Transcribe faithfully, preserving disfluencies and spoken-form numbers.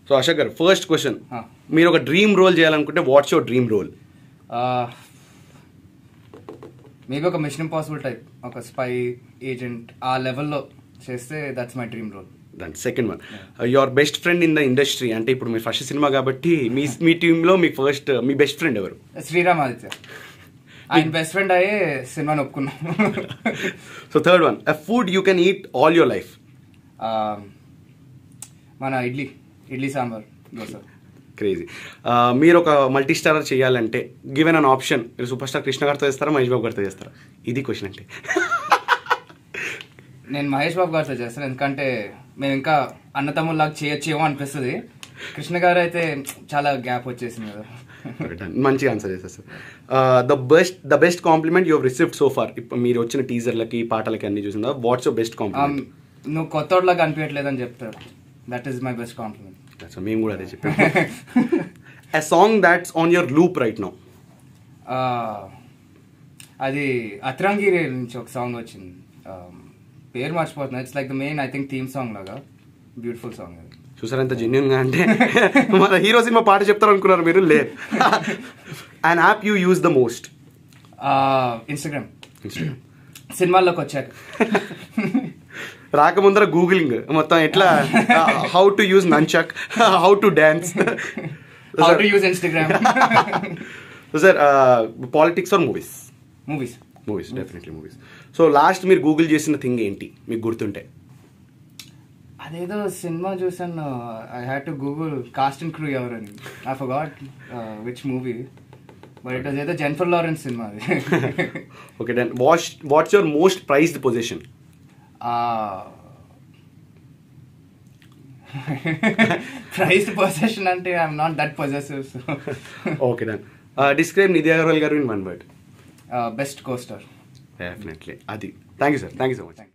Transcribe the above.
So Ashok garu, first question, మీరు ఒక dream role చేయాలనుకుంటే what's your dream role? Maybe ఒక మిషన్ ఇంపాసిబుల్ టైప్, ఒక స్పై ఏజెంట్ ఆ లెవెల్లో చేస్తే దట్స్ మై డ్రీమ్ రోల్. దాని second one, your best friend in the industry, అంటే ఇప్పుడు మీ ఫస్ట్ సినిమా కాబట్టి మీ మీ టీంలో మీ ఫస్ట్ మీ బెస్ట్ ఫ్రెండ్ ఎవరు? శ్రీరామ్ ఆదిత్య. ఆయన బెస్ట్ ఫ్రెండ్ అయ్యే సినిమాని ఒప్పుకున్నాం. So third one, a food you can eat all your life. మన ఇడ్లీ ఇడ్లీ సాంబార్ దోశ. క్రేజీ. మీరు ఒక మల్టీ స్టారర్ చేయాలంటే గివెన్ అన్ ఆప్షన్, మీరు సూపర్ స్టార్ కృష్ణ గారితో చేస్తారా, మహేష్ బాబు గారితో చేస్తారా? ఇది క్వశ్చన్. అంటే నేను మహేష్ బాబు గారితో చేస్తాను, ఎందుకంటే మేము ఇంకా అన్నతమ్ముల్లాగా చేయొచ్చేమో అనిపిస్తుంది. కృష్ణ గారు అయితే చాలా గ్యాప్ వచ్చేసింది కదా. మంచి ఆన్సర్ చేస్తారు sir. The best the best compliment you have received so far, ఇప్పుడు మీరు వచ్చిన టీజర్లకి పాటలకి అన్ని చూసిందా, వాట్స్ యువర్ బెస్ట్ కాంప్లిమెంట్? నువ్వు కొత్తలాగా అనిపించట్లేదు అని చెప్తారు, that is my best compliment. మేము కూడా అదే చెప్పాము. A song that's on your loop right now. అది అత్రంగిరి నుంచి ఒక సాంగ్ వచ్చింది, పేరు మర్చిపోతున్నా. It's like the main I think theme song లాగా, బ్యూటిఫుల్ సాంగ్ అది. చూసారు ఎంత జెన్యున్ గా, అంటే మన హీరో సినిమా పాట చెప్తారు అనుకున్నారు మీరు. లేదు. And app you use the most? Instagram. Instagram సినిమాల్లోకి వచ్చాక, రాకముందర గూగులింగ్ మొత్తం ఎట్లా, how to use nunchuck, how to dance, how to use Instagram. Sir, politics or movies? Movies. Movies, definitely movies. So last మీరు గూగుల్ చేసిన thing ఏంటి మీకు గుర్తుంటే? అదేదో సినిమా చూసాను, I had to Google cast and crew ఎవరని. I forgot which movie, but it was ఏదో జెన్నిఫర్ లారెన్స్ సినిమా అది. Okay done. What's what's your most prized position? Prized position అంటే I'm not that possessive. Okay done. Describe Nidhi Agarwal గారు in one word. Best costar. Definitely అది. Thank you sir, thank you so much.